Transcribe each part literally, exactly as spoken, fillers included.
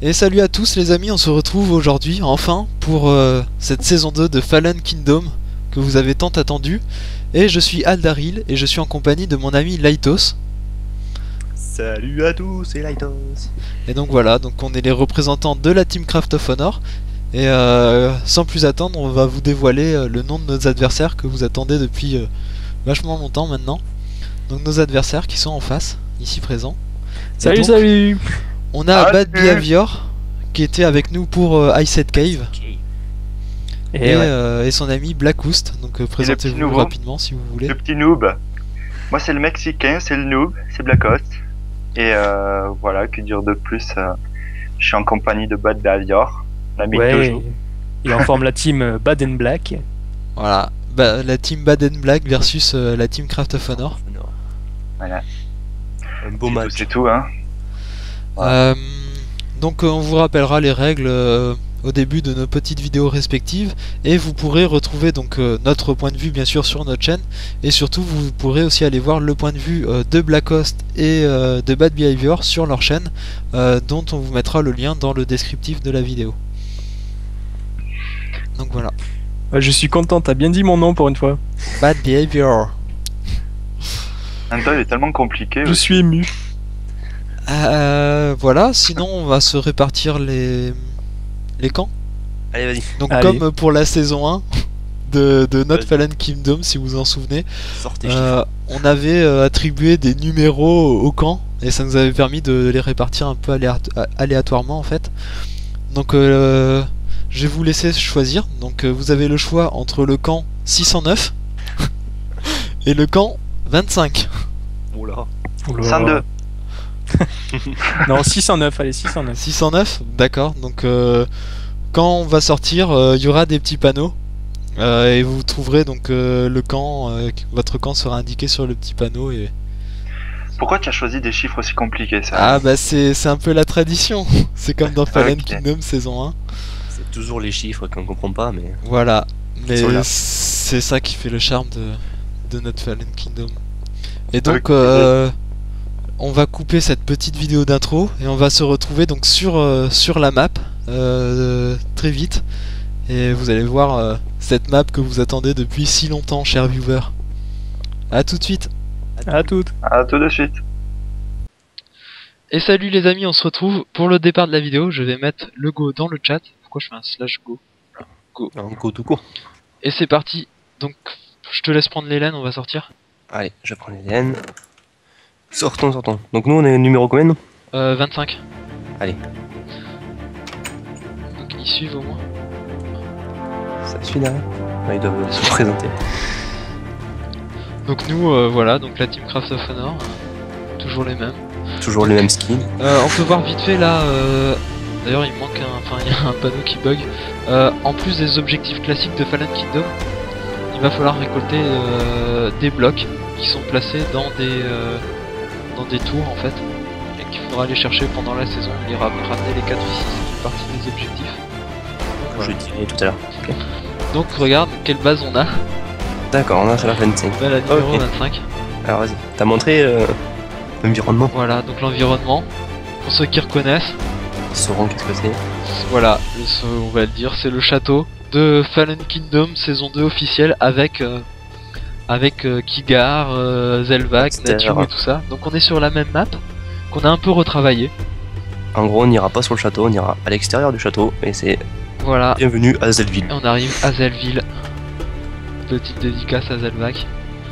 Et salut à tous les amis, on se retrouve aujourd'hui enfin pour euh, cette saison deux de Fallen Kingdom que vous avez tant attendu. Et je suis Aldaril et je suis en compagnie de mon ami Laitos. Salut à tous, c'est Laitos. Et donc voilà, donc on est les représentants de la team Craft of Honor. Et euh, sans plus attendre, on va vous dévoiler euh, le nom de nos adversaires que vous attendez depuis euh, vachement longtemps maintenant. Donc nos adversaires qui sont en face, ici présents. Salut, donc, salut. On a Ah, Bad salut. Behavior qui était avec nous pour euh, Iced Cave. Okay. Et, Et, ouais. euh, et son ami Blackoust. Donc euh, petit présentez-vous nouveau. rapidement si vous voulez. Le petit noob. Moi c'est le mexicain, c'est le noob, c'est Blackost. Et euh, voilà, que dire de plus, euh, je suis en compagnie de Bad Behavior, l'ami de ouais, Tojo. il en forme la team euh, Bad and Black. Voilà, bah, la team Bad and Black versus euh, la team Craft of Honor. Voilà. Un beau C'est tout, match. c'est tout, hein. Ouais. Euh, donc euh, on vous rappellera les règles euh, au début de nos petites vidéos respectives et vous pourrez retrouver donc euh, notre point de vue bien sûr sur notre chaîne et surtout vous pourrez aussi aller voir le point de vue euh, de Blackost et euh, de Bad Behavior sur leur chaîne euh, dont on vous mettra le lien dans le descriptif de la vidéo. Donc voilà, Ouais, je suis content, t'as bien dit mon nom pour une fois. Bad Behavior. En même temps, il est tellement compliqué. Je aussi. suis ému. Euh, voilà, sinon on va se répartir les, les camps. Allez, vas-y, Donc Allez. comme pour la saison un de, de Not Vas-y. Fallen Kingdom, si vous en souvenez, sors tes chiffres. euh, on avait euh, attribué des numéros au camp et ça nous avait permis de les répartir un peu aléat- aléatoirement en fait. Donc euh, je vais vous laisser choisir. Donc euh, vous avez le choix entre le camp six cent neuf et le camp vingt-cinq. Oh là. Oula. cent deux. Non, six cent neuf, allez, six cent neuf. six cent neuf, d'accord. Donc euh, quand on va sortir, euh, il y aura des petits panneaux euh, et vous trouverez donc euh, le camp. Euh, votre camp sera indiqué sur le petit panneau et Pourquoi tu as choisi des chiffres aussi compliqués, ça? ah bah c'est c'est un peu la tradition. C'est comme dans Fallen Ok. Kingdom saison un. C'est toujours les chiffres qu'on comprend pas, mais. Voilà. Mais sont là. c'est ça qui fait le charme de, de notre Fallen Kingdom. Et donc Ok. euh, on va couper cette petite vidéo d'intro et on va se retrouver donc sur, euh, sur la map euh, très vite. Et vous allez voir euh, cette map que vous attendez depuis si longtemps, chers viewers. A tout de suite. À toutes. À tout de suite. Et salut les amis, on se retrouve pour le départ de la vidéo. Je vais mettre le go dans le chat. Pourquoi je fais un slash go? En go tout court. Et c'est parti. Donc je te laisse prendre l'Hélène, on va sortir. Allez, je prends les laines. Sortons, sortons. Donc, nous, on est numéro combien, nous? Euh, vingt-cinq. Allez. Donc ils suivent au moins. Ça suit derrière. Ouais, ils doivent se présenter. Donc nous, euh, voilà, donc la team Craft of Honor, euh, toujours les mêmes. Toujours les mêmes skins. Euh, on peut voir vite fait là, euh, d'ailleurs il manque un, enfin il y a un panneau qui bug. Euh, en plus des objectifs classiques de Fallen Kingdom, il va falloir récolter euh, des blocs qui sont placés dans des euh, dans des tours en fait, et qu'il faudra aller chercher pendant la saison. Il ira ramener les quatre ici, ça fait partie des objectifs. Donc, Je voilà. dirais tout à l'heure. Ok. Donc regarde quelle base on a, D'accord, on a fait la vingt-cinq. bah, la numéro Ok. vingt-cinq. Alors, vas-y. T'as montré euh, l'environnement. Voilà, donc l'environnement, pour ceux qui reconnaissent. Ils sauront qu'est-ce que c'est. Voilà, le- ce- on va le dire, c'est le château de Fallen Kingdom saison deux officielle avec euh, avec euh, Kigar, euh, Zelvac, Dexter. Natu et tout ça. Donc on est sur la même map qu'on a un peu retravaillé. En gros, on n'ira pas sur le château, on ira à l'extérieur du château. Et c'est Voilà, bienvenue à Zelville. et on arrive à Zelville. Petite dédicace à Zelvac.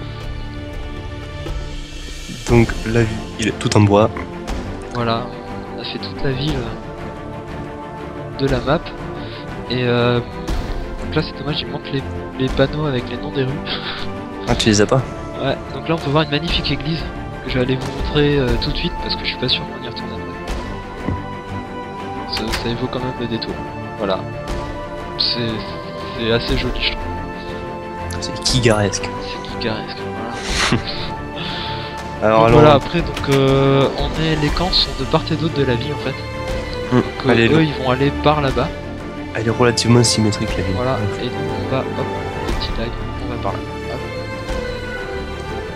Donc, la vue, il est tout en bois. Voilà, on a fait toute la ville de la map. Et euh, donc là c'est dommage, il manque les, les panneaux avec les noms des rues. Ah, tu les as pas? Ouais, donc là on peut voir une magnifique église que je vais aller vous montrer euh, tout de suite parce que je suis pas sûr qu'on y retourne après. Ça, ça évoque quand même le détour. Voilà. C'est c'est assez joli je trouve. C'est kigaresque. C'est guigaresque. Voilà. Alors, Donc allons. voilà, après donc euh, on est les camps sont de part et d'autre de la ville en fait. Hum, Donc euh, Allez, eux ils vont aller par là-bas. elle est relativement symétrique, la ville. Voilà. Et nous on va hop, petit lag, on va par là. Hop.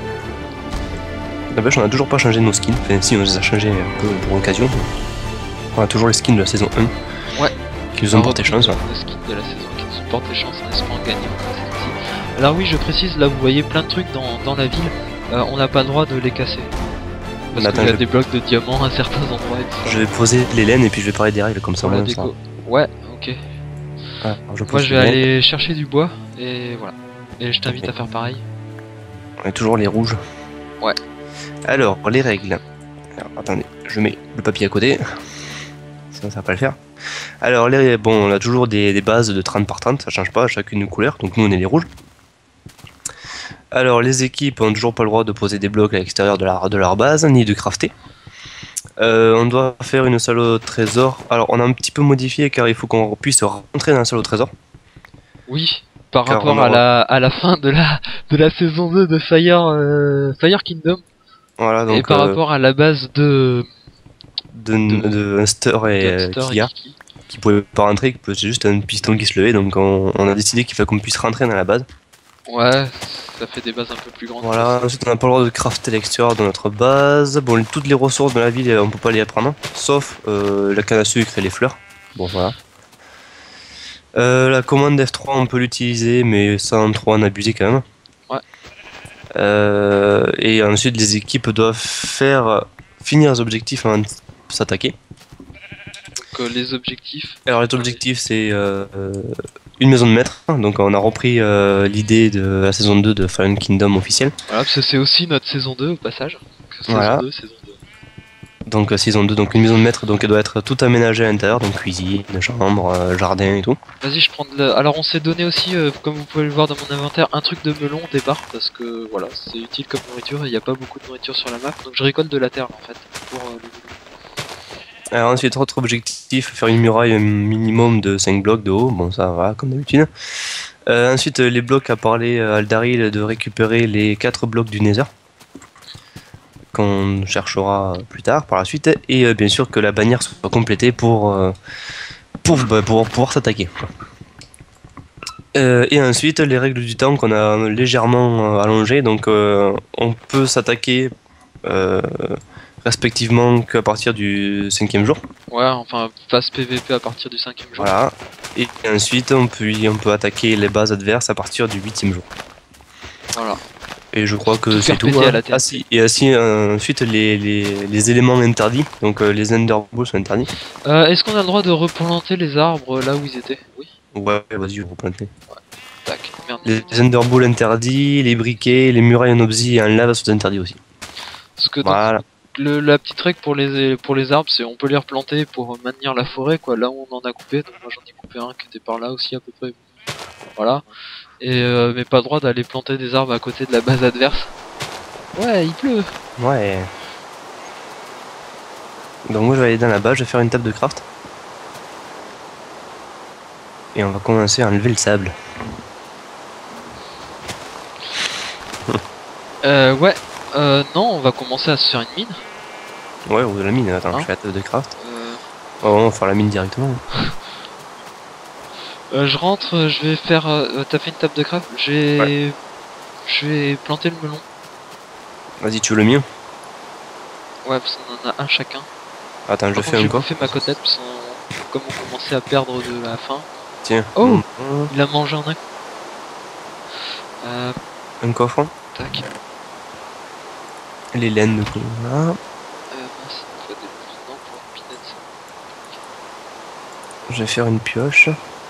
La vache, on a toujours pas changé nos skins. Enfin, si, on les a changés un peu pour occasion. On a toujours les skins de la saison un. Ouais. Qui nous ont porté chance. Hein. Les skins de la saison qui nous ont porté chance en espérant gagner encore celle-ci. Alors oui, je précise, là vous voyez plein de trucs dans, dans la ville, euh, on n'a pas le droit de les casser. Parce qu'il y a je... des blocs de diamants à certains endroits et tout ça. Je vais poser les laines et puis je vais parler des règles comme ça. Voilà, moi, déco. Ça. Ouais, ok. Ah, je Moi je vais aller chercher du bois et voilà. Et je t'invite okay. à faire pareil. On est toujours les rouges. Ouais. Alors, les règles. Alors, attendez, je mets le papier à côté. Ça, ça va pas le faire. Alors, les, bon, on a toujours des, des bases de trente par trente, ça change pas, chacune une couleur. Donc nous on est les rouges. Alors, les équipes ont toujours pas le droit de poser des blocs à l'extérieur de, la, de leur base, ni de crafter. Euh, on doit faire une salle au trésor. Alors, on a un petit peu modifié car il faut qu'on puisse rentrer dans la salle au trésor. Oui, par car rapport à, la, à la fin de la, de la saison deux de Fire, euh, Fire Kingdom. Voilà, donc, et par euh, rapport à la base de... De, de, de Hunster et Kia, qui, qui pouvait pas rentrer, c'est juste un piston qui se levait, donc on, on a décidé qu'il fallait qu'on puisse rentrer dans la base. Ouais, ça fait des bases un peu plus grandes. Voilà, ensuite on n'a pas le droit de crafter l'extérieur de notre base. Bon, toutes les ressources de la ville, on peut pas les prendre, sauf euh, la canne à sucre et les fleurs. Bon, voilà. Euh, la commande F trois, on peut l'utiliser, mais sans trop en abuser quand même. Ouais. Euh, et ensuite, les équipes doivent faire finir les objectifs avant de s'attaquer. Donc euh, les objectifs. Alors les objectifs c'est euh, une maison de maître, donc on a repris euh, l'idée de la saison deux de Fallen Kingdom officielle. Voilà, parce que c'est aussi notre saison deux au passage. Saison voilà. deux, saison deux. Donc euh, saison deux, donc une maison de maître, donc elle doit être tout aménagée à l'intérieur, donc cuisine, chambre, euh, jardin et tout. Vas-y, je prends de la... Alors on s'est donné aussi, euh, comme vous pouvez le voir dans mon inventaire, un truc de melon au départ, parce que voilà, c'est utile comme nourriture, et il n'y a pas beaucoup de nourriture sur la map, donc je récolte de la terre en fait, pour euh, le melon. Alors ensuite, autre objectif, faire une muraille minimum de cinq blocs de haut, bon ça va comme d'habitude. Euh, ensuite, les blocs a parlé à Aldaril de récupérer les quatre blocs du Nether, qu'on cherchera plus tard par la suite, et euh, bien sûr que la bannière soit complétée pour, euh, pour, bah, pour pouvoir s'attaquer. Euh, et ensuite, les règles du temps qu'on a légèrement euh, allongées, donc euh, on peut s'attaquer euh, respectivement qu'à partir du cinquième jour. Ouais, enfin, phase P V P à partir du cinquième jour. Voilà. Et ensuite, on peut, on peut attaquer les bases adverses à partir du huitième jour. Voilà. Et je crois que c'est tout. Hein. Ah si, et ainsi, euh, ensuite, les, les, les éléments interdits, donc euh, les Enderballs sont interdits. Euh, Est-ce qu'on a le droit de replanter les arbres là où ils étaient? Oui. Ouais, vas-y, je vais replanter. Ouais. Tac. Merde, les Enderballs interdits, les briquets, les murailles en obsi et en lave sont interdits aussi. Parce que voilà. Le, la petite règle pour les, pour les arbres, c'est on peut les replanter pour maintenir la forêt, quoi, là où on en a coupé. Donc moi j'en ai coupé un qui était par là aussi à peu près. Voilà. Et euh, mais pas le droit d'aller planter des arbres à côté de la base adverse. Ouais, il pleut. Ouais. Donc moi je vais aller dans la base, je vais faire une table de craft. Et on va commencer à enlever le sable. euh, ouais. Euh, non, on va commencer à se faire une mine. Ouais, ou de la mine, attends, hein je fais la table de craft. Euh... Oh, on va faire la mine directement. euh, je rentre, je vais faire... Euh, T'as fait une table de craft? J'ai... Ouais. Je vais planter le melon. Vas-y, tu veux le mien? Ouais, parce qu'on en a un chacun. Attends, je fais encore. J'ai fait ma côtelette, parce qu'on... comme on commençait à perdre de la faim. Tiens. Oh mmh. Il a mangé en un coup. Euh... Un coffre. Tac. Les laines de coup. Là. Euh, mince, faut des non pour une pinette. Je vais faire une pioche.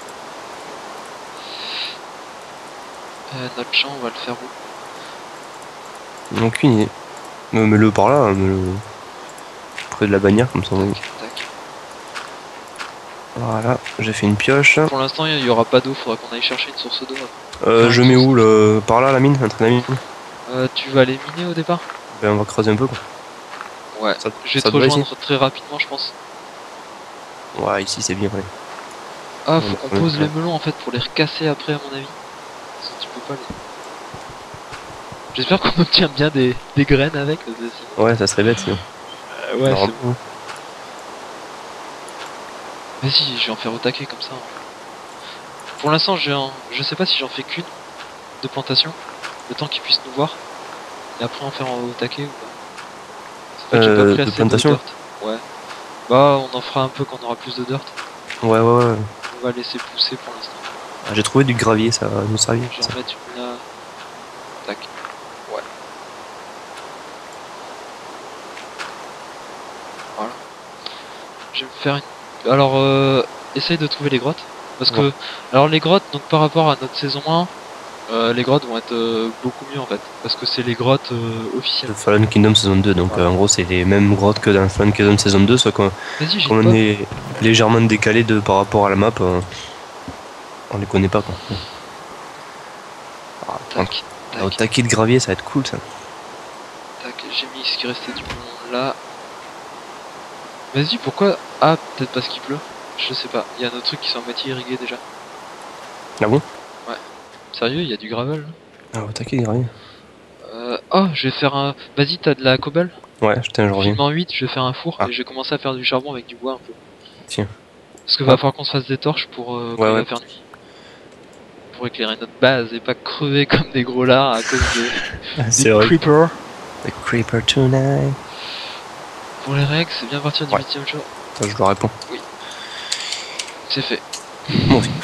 Euh, notre champ, on va le faire où? Aucune idée. Euh, mets-le par là, mets-le près de la bannière, comme ça. Tac, tac. Voilà, j'ai fait une pioche. Pour l'instant, il n'y aura pas d'eau, faudra qu'on aille chercher une source d'eau. Euh, je mets où le... Par là, la mine, entre la mine. Euh, tu vas aller miner au départ? Ben, on va creuser un peu, quoi. Ouais, ça, je vais te rejoindre très rapidement, je pense. Ouais, ici c'est bien, ouais. Ah, faut qu'on pose les melons en fait pour les recasser après, à mon avis. Parce que tu peux pas les... J'espère qu'on obtient bien des, des graines avec. Sinon... Ouais, ça serait bête sinon. Euh, ouais, c'est bon. Vas-y, je vais en faire au taquet comme ça. Pour l'instant, un... je sais pas si j'en fais qu'une de plantation, le temps qu'ils puissent nous voir. Et après en faire au taquet ou pas. Euh, de plantation. Ouais. Bah, on en fera un peu quand on aura plus de dirt. Ouais, ouais, ouais. On va laisser pousser pour l'instant. Ah, j'ai trouvé du gravier, ça va nous servir. Je vais ça. remettre une là. Tac. Ouais. Voilà. Je vais me faire une... Alors, euh, essaye de trouver les grottes. Parce que... Ouais. Alors, les grottes, donc par rapport à notre saison un, euh, les grottes vont être euh, beaucoup mieux en fait. Parce que c'est les grottes euh, officielles. De Fallen Kingdom saison deux, donc Ouais. euh, en gros c'est les mêmes grottes que dans Fallen Kingdom saison deux, soit qu'on Vas-y, j'ai qu'on une pop. est légèrement décalé de, par rapport à la map, euh, on les connaît pas quoi. Ah, Tac. au Tac. taquet de gravier ça va être cool ça. Tac. J'ai mis ce qui restait du monde là. Vas-y, pourquoi... Ah, peut-être parce qu'il pleut. Je sais pas. Il y a nos trucs qui sont à moitié irrigués déjà. Ah bon? Sérieux, il y a du gravel là. Ah, au taquet de gravier. Euh, oh, je vais faire un... Vas-y, t'as de la cobble? Ouais, putain, je reviens. Film en huit, je vais faire un four Ah. et je vais commencer à faire du charbon avec du bois un peu. Tiens. Parce que va Ah. falloir qu'on se fasse des torches pour euh, quand Ouais, il ouais. va faire nuit. Pour éclairer notre base et pas crever comme des gros lards à cause de, C'est des vrai. creepers. The Creeper Tonight. Pour les règles, c'est bien partir du Ouais. huitième jour. Ça, je le réponds. C'est fait. Moi aussi.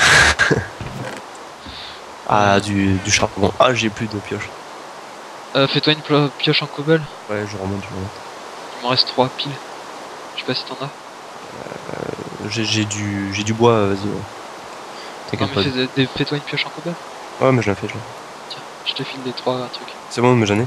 Ah, du, du charbon. Ah, j'ai plus de pioche. Euh, Fais-toi une plo- pioche en cobble. Ouais, je remonte, je remonte. Il m'en reste trois piles. Je sais pas si t'en as. J'ai j'ai du, j'ai du bois, euh, vas-y. Ouais. Non T'inquiète mais pas. fais- des- fais-toi une pioche en cobble. Ouais, mais je l'ai fait, je l'ai. Tiens, je te file les trois trucs. C'est bon, mais j'en ai.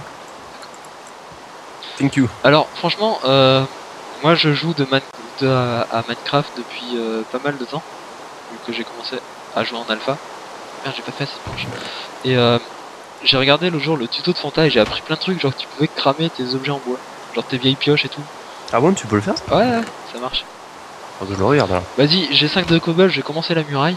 Thank you. Alors franchement, euh, moi je joue de, Man- de- à, à Minecraft depuis euh, pas mal de temps, vu que j'ai commencé à jouer en alpha. Merde, j'ai pas fait assez de planches. Et euh, j'ai regardé l'autre jour le tuto de Fanta et j'ai appris plein de trucs, genre que tu pouvais cramer tes objets en bois, genre tes vieilles pioches et tout. Ah bon, tu peux le faire ça? Ouais, ouais, ça marche. Faut que je le regarde alors. Vas-y, j'ai cinq de cobble, je vais commencer la muraille.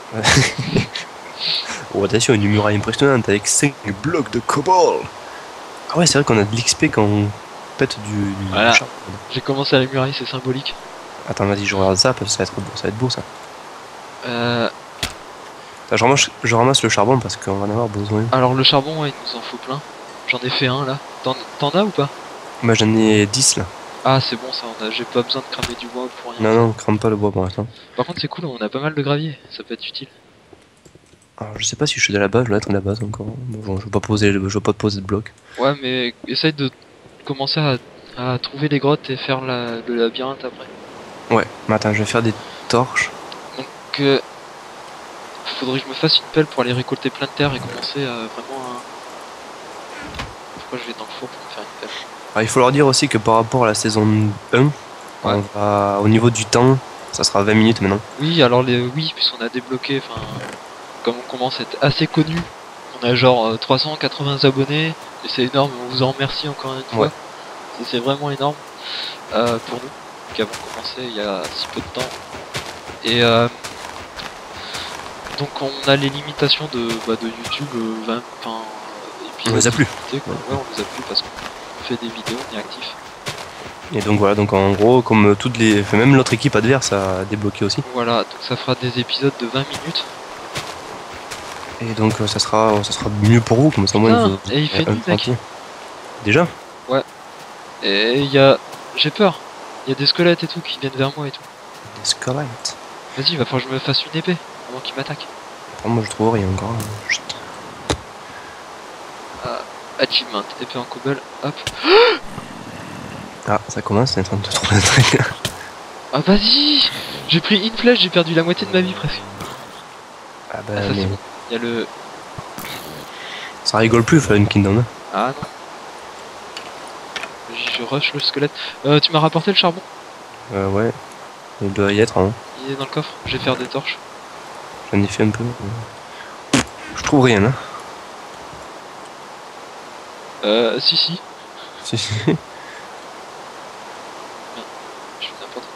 Oh, attention, une muraille impressionnante avec cinq blocs de cobble. Ah ouais, c'est vrai qu'on a de l'X P quand on pète du, du Voilà. charbon. J'ai commencé à la muraille, c'est symbolique. Attends, vas-y, je regarde ça parce que ça va être beau, ça va être beau ça. Euh, Attends, je, ramasse, je ramasse le charbon parce qu'on va en avoir besoin. alors le charbon, ouais, il nous en faut plein. J'en ai fait un là. T'en t'en as ou pas? Moi j'en ai dix là. Ah c'est bon ça, on a... j'ai pas besoin de cramer du bois pour rien. Non, non, crame pas le bois pour l'instant. Par contre c'est cool, on a pas mal de gravier, ça peut être utile. Alors, je sais pas si je suis de la base, je dois être de la base encore. Bon, je vais pas poser, je vais pas te poser de bloc. Ouais mais essaye de commencer à, à trouver les grottes et faire la... le labyrinthe après. Ouais, mais attends, je vais faire des torches. Donc euh... faudrait que je me fasse une pelle pour aller récolter plein de terre et commencer à vraiment à... Pourquoi je vais dans le four pour me faire une pelle? Alors, il faut leur dire aussi que par rapport à la saison un, Ouais. on va, au niveau du temps, ça sera vingt minutes maintenant. Oui alors les... oui puisqu'on a débloqué, enfin... Comme on commence à être assez connu, on a genre euh, trois cent quatre-vingts abonnés, et c'est énorme, on vous en remercie encore une fois. Ouais. Ça, c'est vraiment énorme euh, pour nous, qui avons commencé il y a si peu de temps. Et euh, donc on a les limitations de, bah, de YouTube, euh, vingt, enfin, On les a plus. limités, quoi. Ouais, on les a plus parce qu'on fait des vidéos, on est actif. Et donc voilà, donc en gros, comme toutes les, enfin, même l'autre équipe adverse a débloqué aussi. Voilà, donc ça fera des épisodes de vingt minutes. Et donc euh, ça sera, ça sera mieux pour vous, comme ça au moins Putain, vous- et il fait un nuit, mec. entier. Déjà? Et il y a... J'ai peur, il y a des squelettes et tout qui viennent vers moi et tout. Des squelettes. Vas-y, il va falloir que je me fasse une épée avant qu'il m'attaque. Oh, moi je trouve rien encore. Chut. Achievement, épée en cobble, hop. Ah, ça commence, c'est en train de te trouver un truc. Ah vas-y, j'ai pris une flèche, j'ai perdu la moitié de ma vie presque. Ah bah Ah ça mais c'est bon. Il y a le... ça rigole plus, Fallen Kingdom. Hein. Ah non. Je rush le squelette. Euh, tu m'as rapporté le charbon? Euh, ouais, il doit y être. Hein. Il est dans le coffre. Je vais faire des torches. J'en ai fait un peu. Je trouve rien. Hein. Euh, si si. Si, si. Je fais n'importe quoi.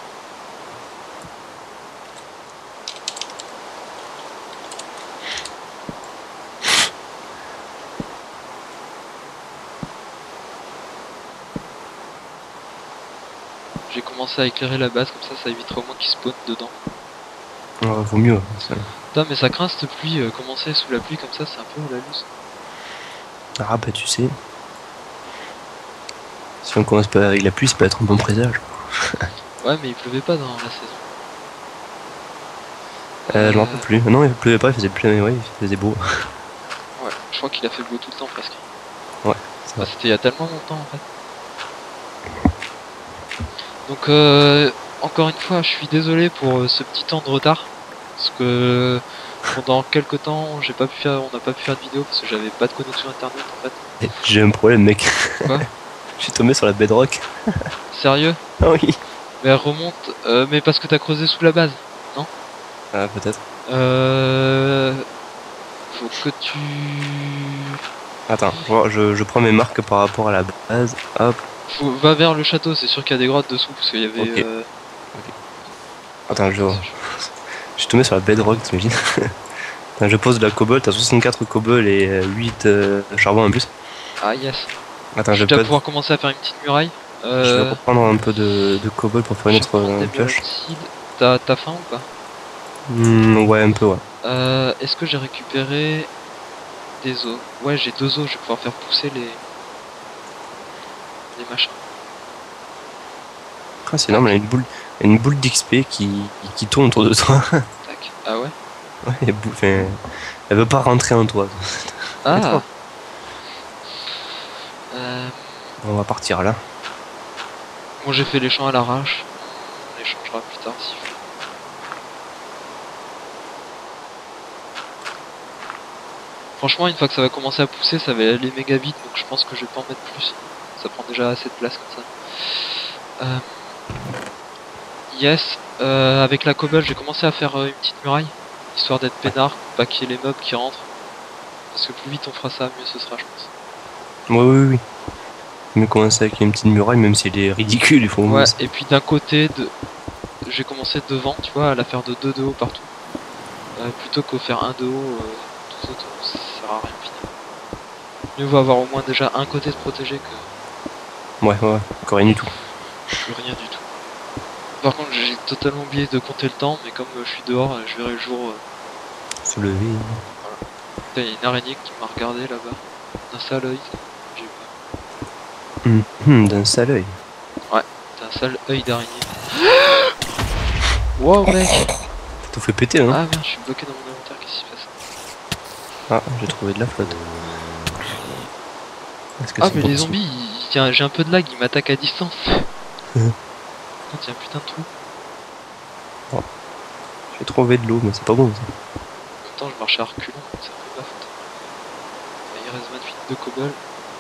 J'ai commencé à éclairer la base, comme ça ça évitera au moins qu'il spawn dedans. Ouais, vaut mieux. Ça. Putain mais ça craint cette pluie, euh, commencer sous la pluie comme ça c'est un peu la loose. Ah bah tu sais. Si on commence pas avec la pluie, ça peut être un bon présage. Ouais, mais il pleuvait pas dans la saison. Euh, je m'en rappelle plus. Non, il pleuvait pas, il faisait plein, ouais, il faisait beau. Ouais, je crois qu'il a fait beau tout le temps presque. Ouais, c'est Bah, vrai. c'était il y a tellement longtemps en fait. Donc euh, encore une fois, je suis désolé pour euh, ce petit temps de retard. Parce que pendant quelques temps, j'ai pas pu faire, on n'a pas pu faire de vidéo parce que j'avais pas de connexion internet en fait. J'ai un problème, mec. Quoi? Je suis tombé sur la bedrock. Sérieux? Ah oui. Mais elle remonte, euh, mais parce que t'as creusé sous la base. Ah, peut-être. Euh... Faut que tu... Attends, je, je, je prends mes marques par rapport à la base. Hop. Faut... Va vers le château, c'est sûr qu'il y a des grottes dessous parce qu'il y avait... Ok. euh, Attends, je, je suis tombé sur la bedrock, t'imagines? Attends, je pose de la cobble, t'as soixante-quatre cobble et euh, huit euh, charbon en plus. Ah yes. Attends, je Je vais vais pas... pouvoir commencer à faire une petite muraille. Je vais Euh... reprendre un peu de, de cobble pour faire une je vais autre prendre euh, des pioche. monoxydes. T'as t'as faim ou pas? Hmm, ouais, un peu, ouais. Euh... Est-ce que j'ai récupéré des os? Ouais, j'ai deux os, je vais pouvoir faire pousser les... les machins. Ah, c'est énorme, il y a une boule, il y a une boule d'X P qui, qui tourne autour de toi. Tac. Ah ouais? Ouais, elle, bou- enfin, elle veut pas rentrer en toi. Ah Étrange. euh... On va partir là. Bon, j'ai fait les champs à l'arrache. On les changera plus tard s'il faut. Franchement, une fois que ça va commencer à pousser, ça va aller méga vite, donc je pense que je vais pas en mettre plus. Ça prend déjà assez de place comme ça. Euh... Yes, euh, avec la cobble, j'ai commencé à faire euh, une petite muraille, histoire d'être peinard, pas qu'il y ait les meubles qui rentrent. Parce que plus vite on fera ça, mieux ce sera, je pense. Oui, oui, oui. Mais commencer avec une petite muraille, même si elle est ridicule, il faut... Ouais, et puis d'un côté, de... j'ai commencé devant, tu vois, à la faire de deux de haut partout. Euh, plutôt qu'au faire un de haut, euh, tout autour, ça sert à rien finalement. Mieux vaut avoir au moins déjà un côté de protégé que, Ouais, ouais, encore rien du tout. que rien du tout. Par contre, j'ai totalement oublié de compter le temps, mais comme euh, je suis dehors, euh, je verrai le jour. Euh... Se lever. Putain, il y a une araignée qui m'a regardé là-bas, d'un sale œil. J'ai peur. Hum, hum, d'un sale œil. T'as un sale œil d'araignée. Wow, mec! Ça te fait péter, hein? Ah merde, je suis bloqué dans mon inventaire, qu'est-ce qui se passe? Ah, j'ai trouvé de la flotte. Est-ce que Ah, c'est mais pour les ça zombies, ils- tiens, j'ai un peu de lag, ils m'attaquent à distance. Oh, tiens, putain de trou. J'ai trouvé de l'eau, mais c'est pas bon ça. En même temps, je marchais à reculons, donc c'est un peu ma faute. Ah, il reste vingt-huit de cobble.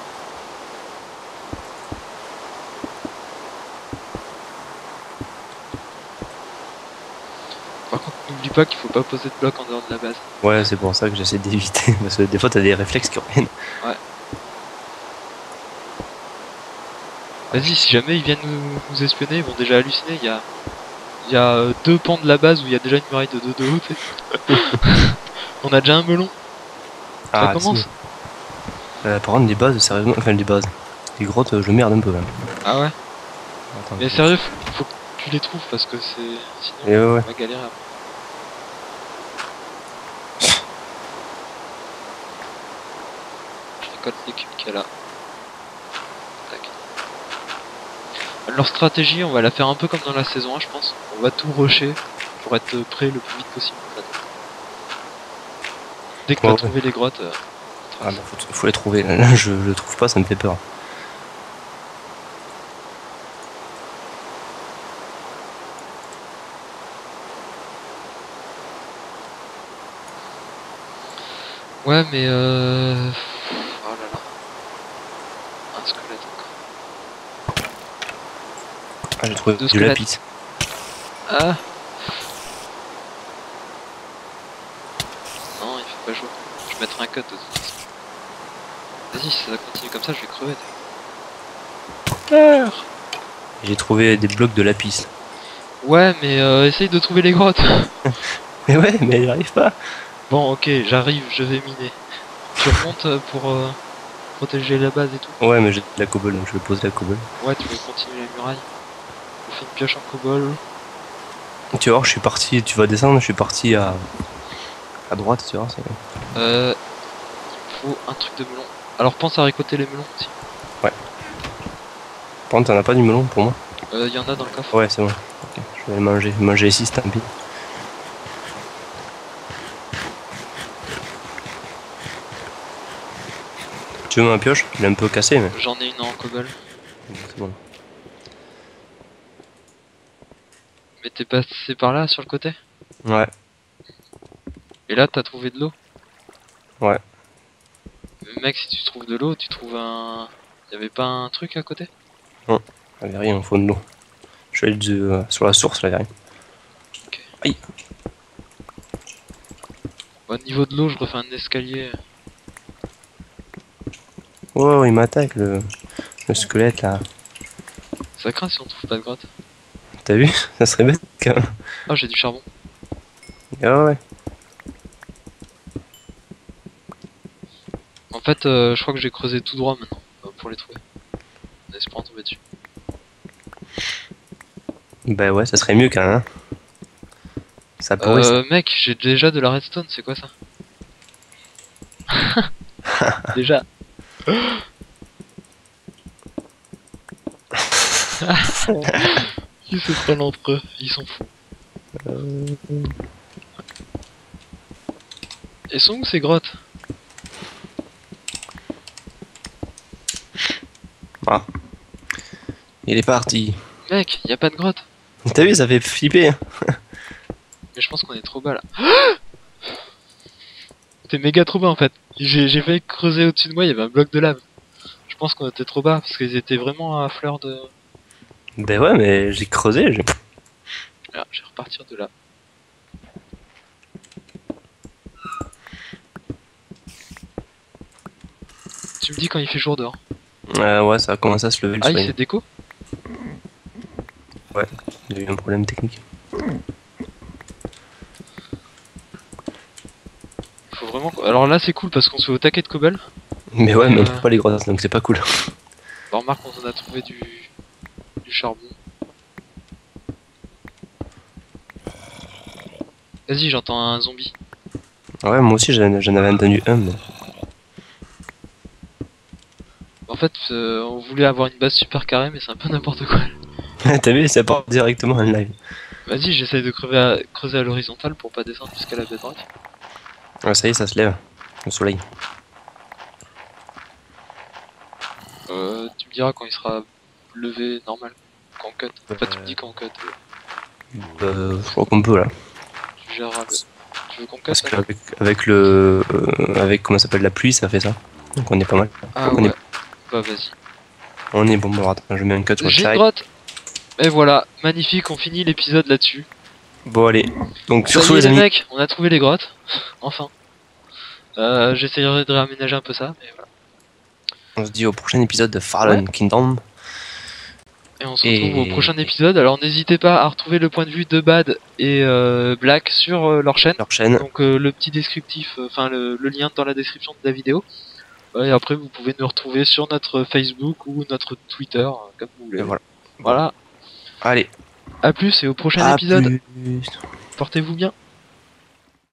Par contre, n'oublie pas qu'il faut pas poser de bloc en dehors de la base. Ouais, c'est pour ça que j'essaie d'éviter. Parce que des fois, t'as des réflexes qui reviennent. Vas-y, si jamais ils viennent nous, nous espionner, ils vont déjà halluciner. Il y a, il y a euh, deux pans de la base où il y a déjà une muraille de deux de haut. tu sais. On a déjà un melon. Ça commence. si. Euh, par contre, les bases, sérieusement, enfin, les bases. Les grottes, euh, je merde un peu là. Ah ouais. Attends, Mais sérieux, faut, faut que tu les trouves parce que c'est. Sinon, Et ouais, ouais. on va galérer après. Je récolte les cubes qu'il y a là. Tac. Leur stratégie, on va la faire un peu comme dans la saison un, je pense. On va tout rusher pour être prêt le plus vite possible. En fait. Dès que Ouais, t'as ouais. trouvé les grottes. euh, Ah, bah, faut, faut les trouver. Là, je, je trouve pas, ça me fait peur. Ouais, mais euh. Oh là là. Un squelette encore. Ah, j'ai trouvé Deux du squelettes. lapis. Ah. Non, il faut pas jouer. Je vais mettre un cut de toute façon. Vas-y, si ça continue comme ça, je vais crever. Peur. J'ai trouvé des blocs de lapis. Ouais, mais euh, essaye de trouver les grottes. Mais ouais, mais j'arrive pas. Bon, ok, j'arrive, je vais miner. Tu remontes euh, pour euh, protéger la base et tout. Ouais, mais j'ai de la cobble, donc je vais poser la cobble. Ouais, tu veux continuer la muraille. Je fais une pioche en cobble. Tu vois, je suis parti, tu vas descendre, je suis parti à, à droite, tu vois. c'est- Euh, il me faut un truc de melon. Alors pense à récolter les melons aussi. Par contre, t'en as pas du melon pour moi? Euh, il y en a dans le coffre. Ouais, c'est bon. Je vais le manger. Manger ici, c'est tant pis. Tu veux ma pioche? Il est un peu cassé, mais J'en ai une en cobble. c'est bon. Mais t'es passé par là, sur le côté? Ouais, Et là, t'as trouvé de l'eau? ouais. Mais mec, si tu trouves de l'eau, tu trouves un... Y'avait pas un truc à côté? Il n'y avait rien au fond de l'eau. Je suis allé de- euh, sur la source, là, il y a rien. Aïe. Au niveau de l'eau, je refais un escalier. Oh, il m'attaque, le... le squelette, là. Ça craint si on trouve pas de grotte. T'as vu? Ça serait bête, quand même. Ah, j'ai du charbon. Ah ouais. En fait, euh, je crois que j'ai creusé tout droit maintenant, euh, pour les trouver. En espérant tomber dessus. Bah ouais, ça serait mieux, quand même. Hein. Ça pourrait... Euh, mec, j'ai déjà de la redstone, c'est quoi ça? Déjà. Ils se prennent entre eux, ils sont fous. Elles sont où ces grottes? Ah. Il est parti. Mec, y a pas de grotte. T'as vu, ça fait flipper. Hein. Mais je pense qu'on est trop bas là. T'es méga trop bas en fait. J'ai j'ai failli creuser au-dessus de moi, il y avait un bloc de lave. Je pense qu'on était trop bas parce qu'ils étaient vraiment à fleur de... Bah ouais, mais j'ai creusé. j'ai- Ah, je vais repartir de là. Tu me dis quand il fait jour dehors. Euh, ouais, ça a commencé à se lever le Ah, il soleil. s'est déco? Il y a eu un problème technique. Faut vraiment... Alors là c'est cool parce qu'on se fait au taquet de cobble. Mais ouais, mais on Euh. trouve pas les grosses, donc c'est pas cool. Bah, remarque on en a trouvé du... du charbon. Vas-y, j'entends un zombie. Ouais, moi aussi j'en j'en avais entendu un, mais... En fait, euh, on voulait avoir une base super carrée mais c'est un peu n'importe quoi. T'as vu, ça part directement en live. Vas-y, j'essaye de crever à... creuser à l'horizontale pour pas descendre jusqu'à la bedrock. Ouais, ça y est, ça se lève. Le soleil. Euh, tu me diras quand il sera levé normal. Quand on cut. Enfin, tu me dis quand on cut. euh, Euh, je crois qu'on peut là. Tu géreras le... Tu veux qu'on cut Parce là qu'avec avec le. euh, avec comment ça s'appelle la pluie, ça fait ça. Donc on est pas mal. Ah on, ouais. est, Bah vas-y. on est bon, bon, attends, je mets un cut sur le J'ai une side. grotte. Et voilà, magnifique, on finit l'épisode là-dessus. Bon, allez. Donc sur Ça ce, y est les les amis. mecs, on a trouvé les grottes. Enfin. Euh, J'essayerai de réaménager un peu ça, mais voilà. On se dit au prochain épisode de Fallen Kingdom. Et on se Et- retrouve au prochain épisode. Alors n'hésitez pas à retrouver le point de vue de Bad et euh, Black sur euh, leur chaîne. Leur chaîne. Donc euh, le petit descriptif, euh, enfin le, le lien dans la description de la vidéo. Ouais, et après vous pouvez nous retrouver sur notre Facebook ou notre Twitter, euh, comme vous voulez. Et voilà. Voilà. Allez. A plus et au prochain À épisode. plus. Portez-vous bien.